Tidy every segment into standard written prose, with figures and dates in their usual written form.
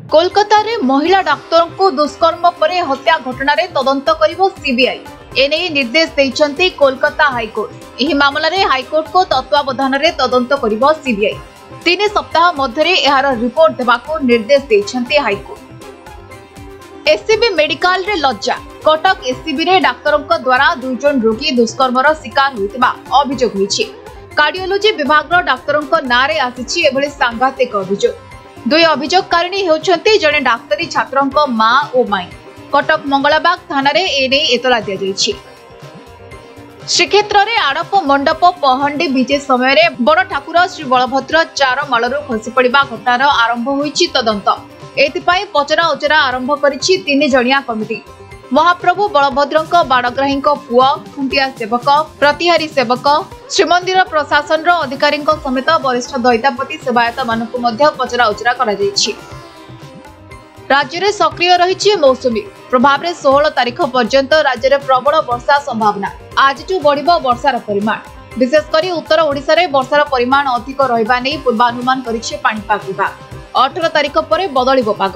कोलकाता रे महिला डाक्तर को दुष्कर्म पर हत्या घटना रे तदंत करिवो सीबीआई एने निर्देश देइछन्ती कोलकाता हाईकोर्ट। एही मामला रे हाईकोर्ट को तत्वावधान रे तदंत करिवो सीबीआई। 3 सप्ताह मध्यरे एहार रिपोर्ट देबाको निर्देश देइछन्ती हाईकोर्ट। एससीबी मेडिकल रे लज्जा। कटक एससीबी रे डाक्तरक द्वारा 2 जन रोगी दुष्कर्मर शिकार होइतिबा अभियोग होइछि। कार्डियोलॉजी विभाग रो डाक्तरक नारे आसिछि एभली सांघातिक अभियोग। 2 अभियोगकारिणी हेउछन्ती जने डाक्तरी छात्रक मां ओ माई। कटक मंगलाबाग थाना रे एने एतला दिया जाइछि। श्रीक्षेत्र रे आड़प मंडप पहंडी विजे समय रे बड़ ठाकुर श्री बलभद्र 4 मालरू खसी पड़िबा घटनार आरंभ होइछि तदंत। एथिपाई पचरा उचरा आरंभ करिछि 3 जणिया कमिटी। महाप्रभु बलभद्रक बाड़ग्राही पुआ खुंटिया सेवक प्रतिहारी सेवक श्रीमंदिर प्रशासन अधिकारी समेत वरिष्ठ दैतापति सेवायत मानक पचरा उचरा करा जायछि। राज्य में सक्रिय रही मौसुमी प्रभाव में 16 तारीख पर्यंत राज्य में प्रबल वर्षा संभावना। आज बढ़ वर्षार परिमाण विशेषकर उत्तर ओडिशा रे वर्षार परिमाण अधिक रहिबा नै पूर्वानुमान करिछि पाणीपाग विभाग। 18 तारीख पर बदलिबो पाग।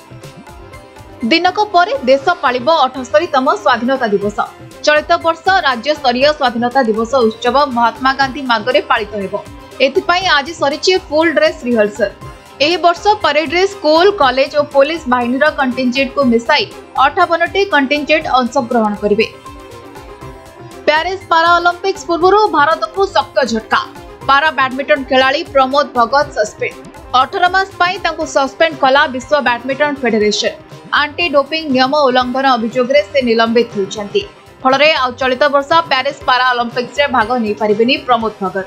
दिनक पर देश पालिबो 78तम स्वाधीनता दिवस। चलित वर्ष राज्य स्तरीय स्वाधीनता दिवस उत्सव महात्मा गांधी मार्गरे पालित हेबो। एथिपाई आज सरिछि फुल ड्रेस रिहर्सल। एही वर्ष परेड रे स्कूल कॉलेज और पुलिस बाहिनीर कंटिंजेंट को मिसाई 58टी कंटिंजेंट अंशग्रहण करिवे। पेरिस पारा ओलंपिक्स पूर्व भारत को शक्त झटका। पारा बैडमिंटन खिलाड़ी प्रमोद भगत सस्पेंड। 18 मास पाई तांको सस्पेंड कला विश्व बैडमिंटन फेडरेशन। आंटी डोपिंग नियम उल्लंघन अभियोग रे से निलंबित होइछन्ती। फलरे आ चलित वर्ष पेरिस पारा ओलंपिक्स रे भाग नै परिबेनी प्रमोद भगत।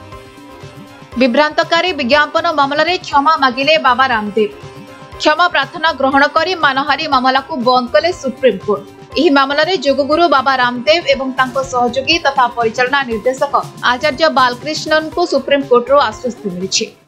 विभ्रांतकारी विज्ञापन मामला रे क्षमा मागिले बाबा रामदेव। क्षमा प्रार्थना ग्रहण करी मानहारी मामला को बंद कले सुप्रीम कोर्ट। एही मामला रे जोगगुरु बाबा रामदेव एवं तांको सहयोगी तथा परिचालना निर्देशक आचार्य बालकृष्णन को सुप्रीम कोर्ट रो आश्वस्त मिलिछि।